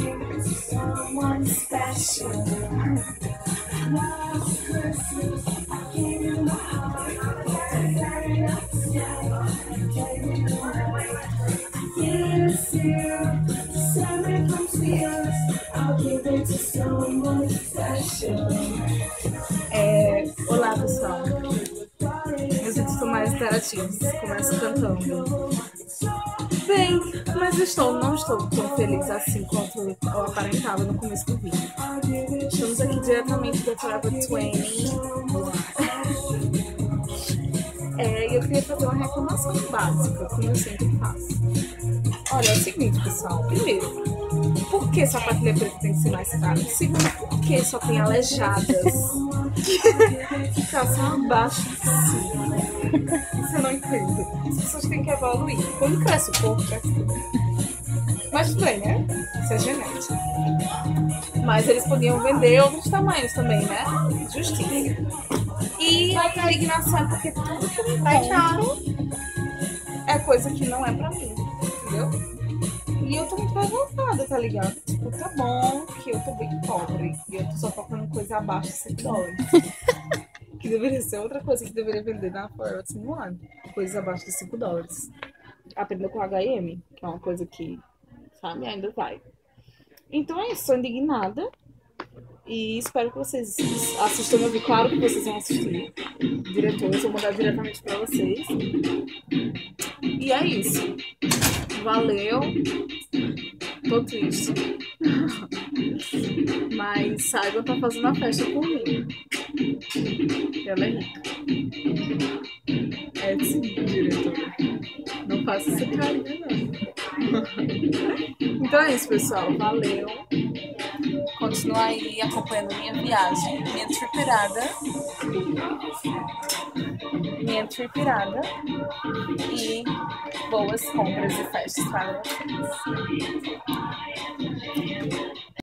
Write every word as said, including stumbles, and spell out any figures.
Someone special. Last Christmas, I gave you my heart. This year, December comes to yours. I'll give it to someone special. É, olá pessoal, meus vídeos são mais interativos, começo cantando. Bem, mas estou, não estou tão feliz assim quanto eu aparentava no começo do vídeo. Estamos aqui diretamente da Forever vinte. É, e eu queria fazer uma reclamação básica, como eu sempre faço. Olha, é o seguinte, pessoal. Primeiro, por que sapatilha preta tem que ser mais caro? Segundo, por que só tem aleijadas que calçam abaixo de cima? Isso eu não entendo. As pessoas têm que evoluir. Quando cresce o corpo, cresce tudo. Mas tudo bem, né? Isso é genética. Mas eles podiam vender outros tamanhos também, né? Justiça. E a indignação é porque tudo que eu encontro é coisa que não é pra mim, entendeu? E eu tô muito revoltada, tá ligado? Tipo, tá bom que eu tô bem pobre e eu tô só tocando coisa abaixo de cem dólares. Que deveria ser outra coisa que deveria vender na Forever vinte e um. Coisas abaixo de cinco dólares. Aprenda com H e M, que é uma coisa que, sabe, ainda vai. Então é isso, tô indignada. E espero que vocês assistam meu vídeo. Claro que vocês vão assistir. Diretores, eu vou mandar diretamente pra vocês. E é isso. Valeu. Tô triste. Mas Saigon tá fazendo a festa comigo. Ela é rica. É sim, diretora. Não faça essa carinha, não. Então é isso, pessoal. Valeu. Continua aí acompanhando minha viagem, minha tripirada, minha tripirada e boas compras e festas para vocês.